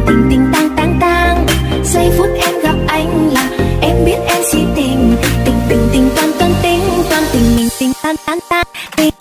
tình tình tang tang tang. Giây phút em gặp anh là em biết em si tình, tình tình tình toan toan tình mình tình tan tan tan.